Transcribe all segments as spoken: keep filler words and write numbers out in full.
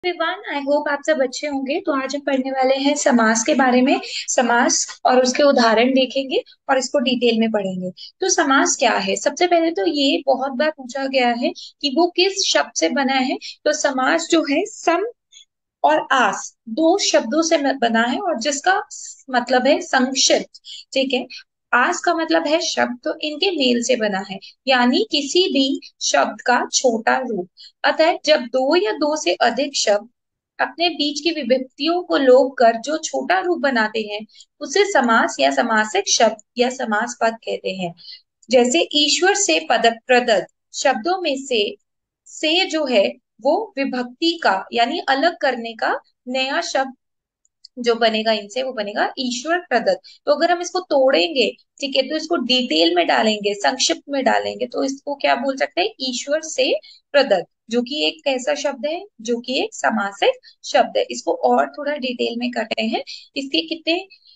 Everyone, I hope आप सब अच्छे होंगे। तो आज हम पढ़ने वाले हैं समास के बारे में। समास और उसके उदाहरण देखेंगे और इसको डिटेल में पढ़ेंगे। तो समास क्या है? सबसे पहले तो ये बहुत बार पूछा गया है कि वो किस शब्द से बना है। तो समास जो है सम और आस दो शब्दों से बना है और जिसका मतलब है संक्षिप्त। ठीक है। आस का मतलब है शब्द, तो इनके मेल से बना है, यानी किसी भी शब्द का छोटा रूप। अतः जब दो या दो से अधिक शब्द अपने बीच की विभक्तियों को लोप कर जो छोटा रूप बनाते हैं उसे समास या समासिक शब्द या समास पद कहते हैं। जैसे ईश्वर से पद प्रदत्त शब्दों में से से जो है वो विभक्ति का यानी अलग करने का नया शब्द जो बनेगा इनसे वो बनेगा ईश्वर प्रदत्त। तो अगर हम इसको तोड़ेंगे, ठीक है, तो इसको डिटेल में डालेंगे, संक्षिप्त में डालेंगे, तो इसको क्या बोल सकते हैं? ईश्वर से प्रदत्त, जो कि एक कैसा शब्द है? जो कि एक समासिक शब्द है। इसको और थोड़ा डिटेल में करते हैं। इसके कितने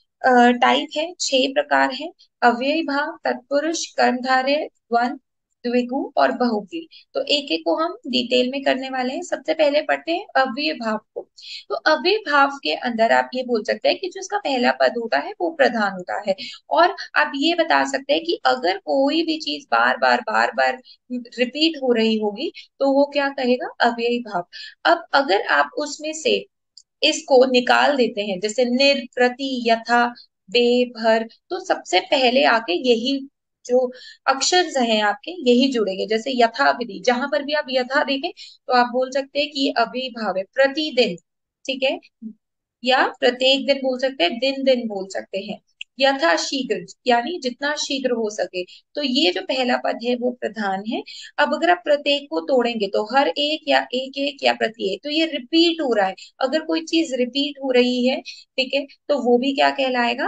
टाइप है? छह प्रकार है। अव्ययी भाव, तत्पुरुष, कर्मधारय, द्वंद, द्विगु और बहुव्रीहि। तो एक एक को हम डिटेल में करने वाले हैं। सबसे पहले पढ़ते हैं अव्यय भाव को। तो अव्यय भाव के अंदर आप ये बोल सकते हैं कि जो इसका पहला पद होता है वो प्रधान होता है। और आप ये बता सकते हैं कि अगर कोई भी चीज बार बार बार बार रिपीट हो रही होगी तो वो क्या कहेगा? अव्ययी भाव। अब अगर आप उसमें से इसको निकाल देते हैं, जैसे निर, प्रति, यथा, बे, भर, तो सबसे पहले आके यही जो अक्षर हैं आपके यही जुड़ेंगे। जैसे यथा विधि, जहां पर भी आप यथा देखें तो आप बोल सकते हैं कि ये अव्ययी भाव है। प्रतिदिन, ठीक है, या प्रत्येक दिन बोल सकते हैं, दिन दिन बोल सकते हैं। यथा शीघ्र यानी जितना शीघ्र हो सके। तो ये जो पहला पद है वो प्रधान है। अब अगर आप प्रत्येक को तोड़ेंगे तो हर एक या एक एक या प्रत्येक, तो ये रिपीट हो रहा है। अगर कोई चीज रिपीट हो रही है, ठीक है, तो वो भी क्या कहलाएगा?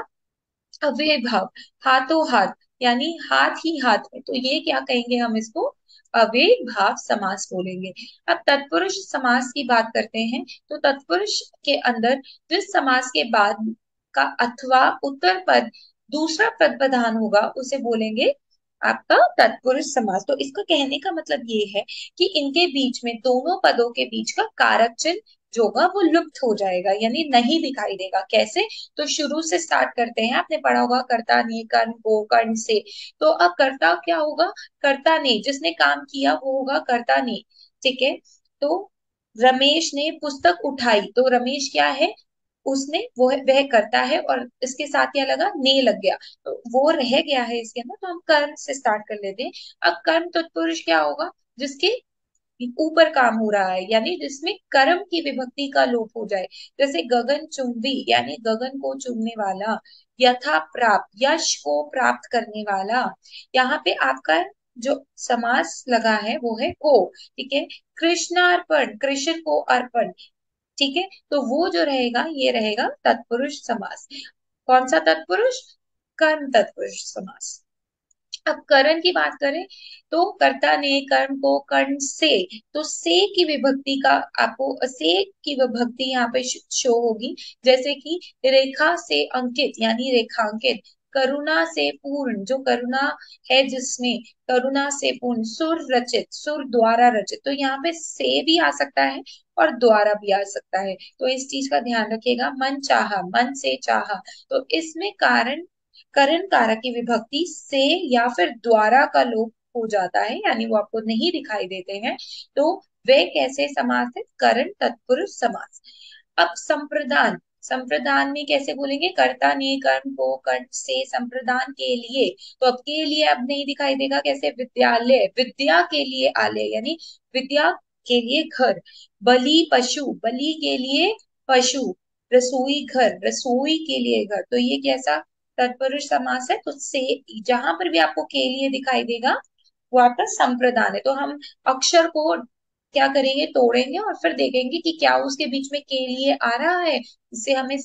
अव्यय भाव। हाथों हाथ यानी हाथ ही हाथ में, तो ये क्या कहेंगे हम इसको? अव्यय भाव समास बोलेंगे। अब तत्पुरुष समास की बात करते हैं। तो तत्पुरुष के अंदर जिस समास के बाद का अथवा उत्तर पद दूसरा पद प्रधान होगा उसे बोलेंगे आपका तत्पुरुष समास। तो इसका कहने का मतलब ये है कि इनके बीच में, दोनों पदों के बीच का कारक चिन्ह जो होगा वो लुप्त हो जाएगा, यानी नहीं दिखाई देगा। कैसे? तो शुरू से स्टार्ट करते हैं। आपने पढ़ा होगा कर्ता ने, कर्म को, कर्ण से। तो अब कर्ता क्या होगा? कर्ता ने, जिसने काम किया वो होगा कर्ता ने। ठीक है। तो रमेश ने पुस्तक उठाई, तो रमेश क्या है? उसने, वो है, वह करता है, और इसके साथ क्या लगा? ने लग गया, तो वो रह गया है इसके अंदर। तो हम कर्म से स्टार्ट कर लेते हैं। अब कर्म तत्पुरुष क्या होगा? जिसके ऊपर काम हो रहा है, यानी जिसमें कर्म की विभक्ति का लोप हो जाए। जैसे गगन चुंबी यानी गगन को चूमने वाला। यथा प्राप्त यश को प्राप्त करने वाला। यहाँ पे आपका जो समास लगा है वो है को। ठीक है। कृष्णार्पण, कृष्ण को अर्पण। ठीक है। तो वो जो रहेगा ये रहेगा तत्पुरुष समास। कौन सा तत्पुरुष? कर्म तत्पुरुष समास। अब करण की बात करें तो कर्ता ने, कर्म को, कर्ण से, तो से की विभक्ति का आपको से की विभक्ति यहाँ पे शो होगी। जैसे कि रेखा से अंकित यानी रेखांकित। करुणा से पूर्ण, जो करुणा है जिसमें, करुणा से पूर्ण। सुर रचित, सुर द्वारा रचित। तो यहाँ पे से भी आ सकता है और द्वारा भी आ सकता है, तो इस चीज का ध्यान रखिएगा। मन चाहा, मन से चाहा, तो इसमें कारण करण कारक की विभक्ति से या फिर द्वारा का लोप हो जाता है, यानी वो आपको नहीं दिखाई देते हैं। तो वे कैसे समास है? करण तत्पुरुष समास। अब संप्रदान, संप्रदान में कैसे बोलेंगे? कर्ता ने, कर्म को, कर्ण से, संप्रदान के लिए। तो अब के लिए अब नहीं दिखाई देगा, कैसे? विद्यालय, विद्या के लिए आलय, यानी विद्या के लिए घर। बलि पशु, बलि के लिए पशु। रसोई घर, रसोई के लिए घर। तो ये कैसा तत्पुरुष समास है? तो से जहां पर भी आपको के लिए दिखाई देगा वो आपका संप्रदान है। तो हम अक्षर को क्या करेंगे? तोड़ेंगे और फिर देखेंगे कि क्या उसके बीच में के लिए आ रहा है। इससे हमें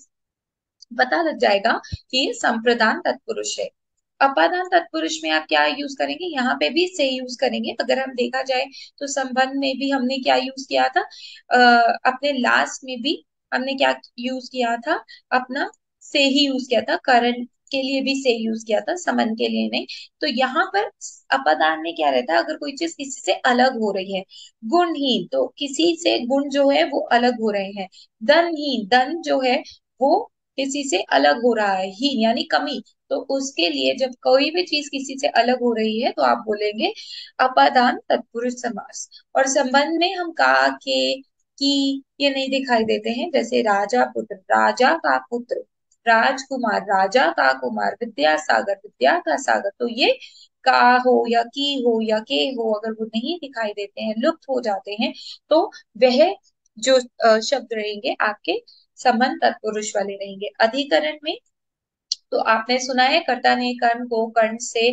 पता लग जाएगा कि ये संप्रदान तत्पुरुष है। अपादान तत्पुरुष में आप क्या यूज करेंगे? यहाँ पे भी से यूज करेंगे। अगर हम देखा जाए तो संबंध में भी हमने क्या यूज किया था? आ, अपने लास्ट में भी हमने क्या यूज किया था? अपना से ही यूज किया था करण के लिए भी से यूज किया था, समन के लिए नहीं। तो यहाँ पर अपादान में क्या रहता है, अगर कोई चीज किसी से अलग हो रही है, गुणहीन तो किसी से गुण जो है वो अलग हो रहे हैं, धनहीन धन जो है वो किसी से अलग हो रहा है, हीन यानी कमी, तो उसके लिए जब कोई भी चीज किसी से अलग हो रही है तो आप बोलेंगे अपादान तत्पुरुष समास। और संबंध में हम का, के, की ये नहीं दिखाई देते हैं, जैसे राजा पुत्र, राजा का पुत्र, राजकुमार, राजा का कुमार, विद्यासागर, विद्या का सागर, तो ये का हो या की हो या के हो अगर वो नहीं दिखाई देते हैं, लुप्त हो जाते हैं, तो वह जो अ, शब्द रहेंगे आपके संबंध तत्पुरुष वाले रहेंगे। अधिकरण में तो आपने सुना है, कर्ता ने कर्म को कर्ण से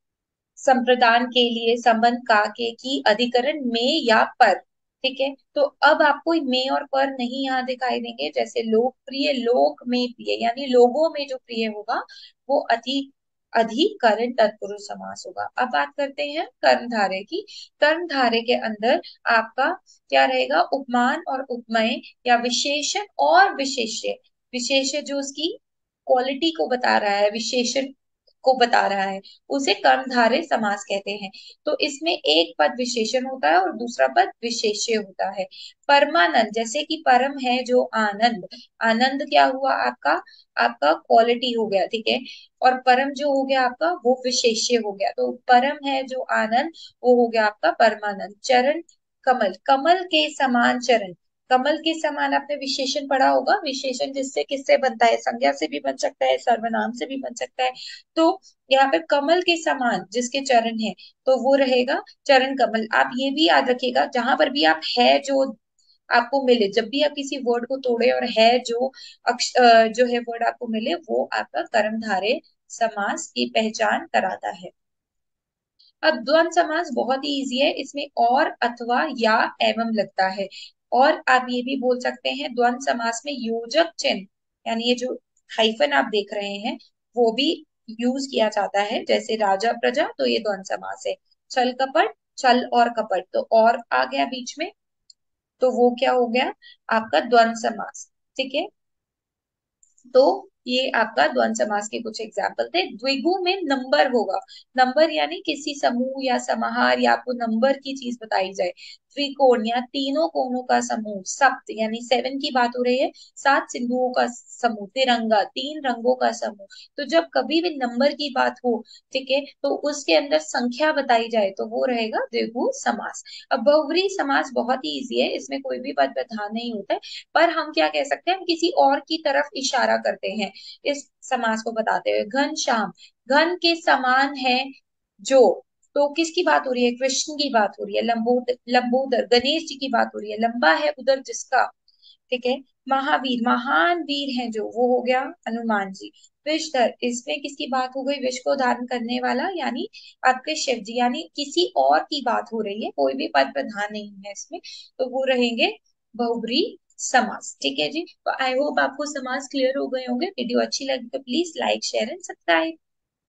संप्रदान के लिए संबंध का, के, की, अधिकरण में या पर, ठीक है। तो अब आपको में और पर नहीं यहाँ दिखाई देंगे, जैसे लोकप्रिय, लोक में प्रिय यानी लोगों में जो प्रिय होगा वो अधि अधिकरण तत्पुरुष समास होगा। अब बात करते हैं कर्मधारय की। कर्मधारय के अंदर आपका क्या रहेगा, उपमान और उपमेय या विशेषण और विशेष्य, विशेष्य जो उसकी क्वालिटी को बता रहा है, विशेषण को बता रहा है, उसे कर्मधारय समास कहते हैं। तो इसमें एक पद विशेषण होता है और दूसरा पद विशेष्य होता है। परमानंद, जैसे कि परम है जो आनंद, आनंद क्या हुआ आपका, आपका क्वालिटी हो गया, ठीक है। और परम जो हो गया आपका वो विशेष्य हो गया, तो परम है जो आनंद वो हो गया आपका परमानंद। चरण, कमल, कमल के समान चरण, कमल के समान आपने विशेषण पढ़ा होगा, विशेषण जिससे किससे बनता है, संज्ञा से भी बन सकता है, सर्वनाम से भी बन सकता है। तो यहाँ पे कमल के समान जिसके चरण है तो वो रहेगा चरण कमल। आप ये भी याद रखिएगा, जहां पर भी आप है जो आपको मिले, जब भी आप किसी वर्ड को तोड़े और है जो अक्ष अ, जो है वर्ड आपको मिले, वो आपका कर्मधारय समास की पहचान कराता है। अब द्वंद्व समास बहुत ही इजी है, इसमें और अथवा या एवं लगता है। और आप ये भी बोल सकते हैं द्वंद्व समास में योजक चिन्ह, यानी ये जो हाइफन आप देख रहे हैं वो भी यूज किया जाता है, जैसे राजा प्रजा तो ये द्वंद्व समास है। छल कपट, छल और कपट तो और आ गया बीच में, तो वो क्या हो गया आपका द्वंद्व समास, ठीक है। तो ये आपका द्वंद्व समास के कुछ एग्जाम्पल थे। द्विगु में नंबर होगा, नंबर यानी किसी समूह या समाहार या आपको नंबर की चीज बताई जाए। त्रिकोण या तीनों कोणों का समूह, सप्त यानी सेवन की बात हो रही है, सात सिंधुओं का समूह। तिरंगा, तीन रंगों का समूह। तो जब कभी भी नंबर की बात हो, ठीक है, तो उसके अंदर संख्या बताई जाए तो वो रहेगा द्विगु समास। अब बहुव्रीहि समास बहुत ही इजी है, इसमें कोई भी पद प्रधान नहीं होता है, पर हम क्या कह सकते हैं, हम किसी और की तरफ इशारा करते हैं इस समास को बताते हुए। घन श्याम, घन के समान है जो, तो किसकी बात हो रही है, कृष्ण की बात हो रही है। लंबोदर, लंबोदर गणेश जी की बात हो रही है। लंबा है उदर जिसका, ठीक है। महावीर, महान वीर है जो, वो हो गया हनुमान जी। विषधर, इसमें किसकी बात हो गई, विष को धारण करने वाला यानी आपके शिव जी, यानी किसी और की बात हो रही है, कोई भी पद प्रधान नहीं है इसमें, तो वो रहेंगे बहुब्रीहि समास, ठीक है जी। तो आई होप आपको समास क्लियर हो गए होंगे। वीडियो अच्छी लगी तो please like share and subscribe.